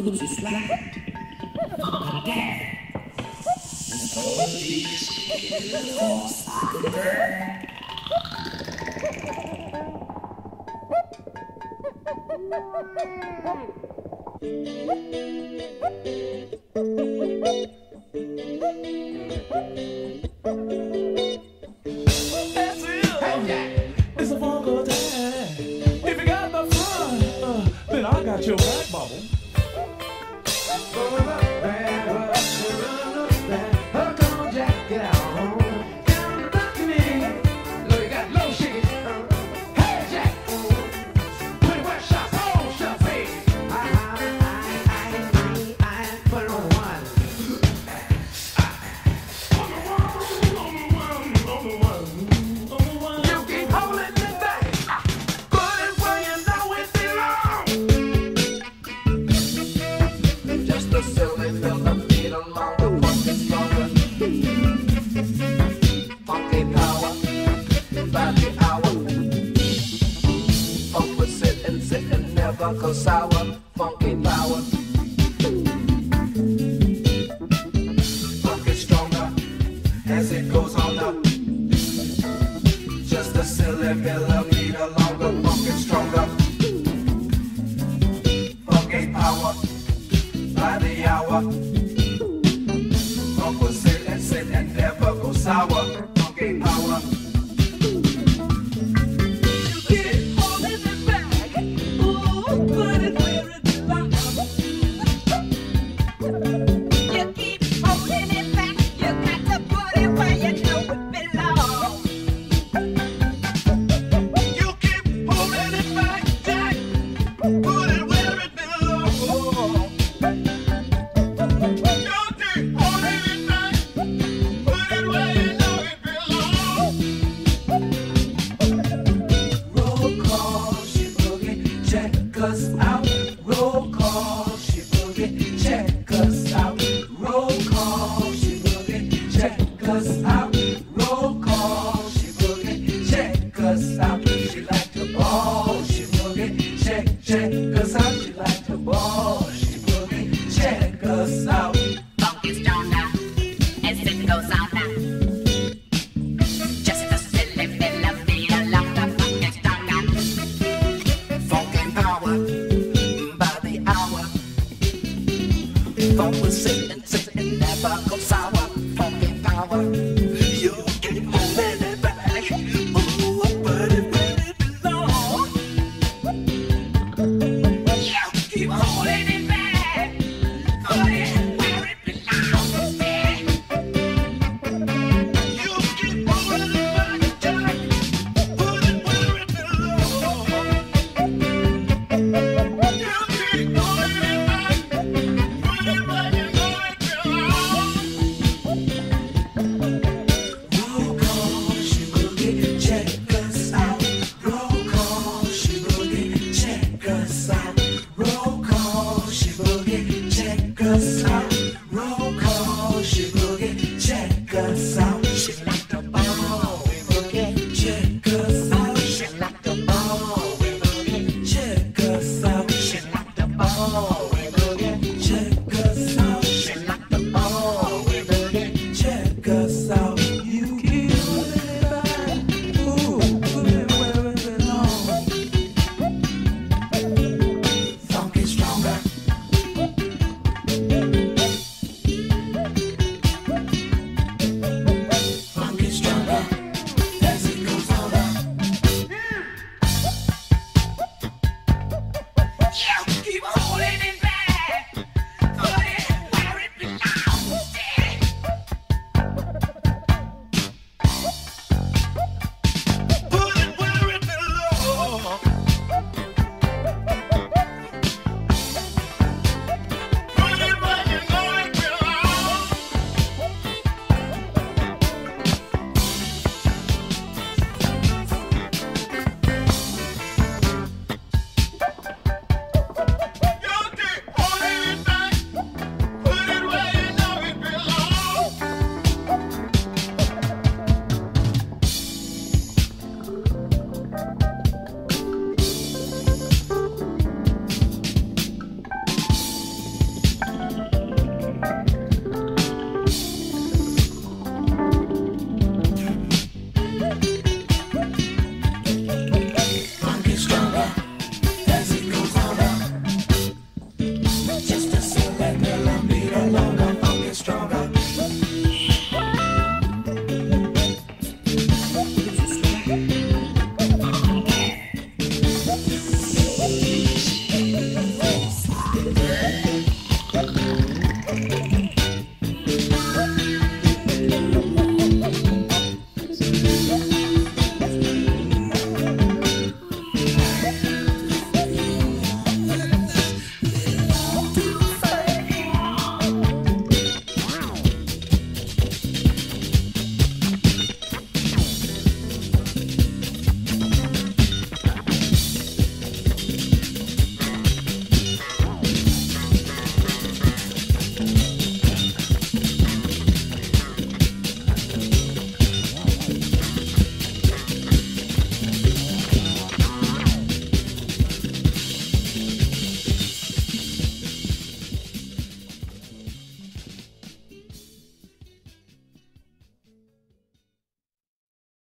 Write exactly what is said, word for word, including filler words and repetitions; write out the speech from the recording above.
Susie Slack. Fuck that. So these force the bird. That's it. Hey, it's a funky time. If you got the fun, uh, then I got your back, bubble. Go sour, funky power. Funk is stronger as it goes on up. Just a silly millimeter longer. Funk is stronger. Funky power by the hour. Funk will sit and sit and never go sour. Funky power. Funk will sit and sit and never go sour. Funky power.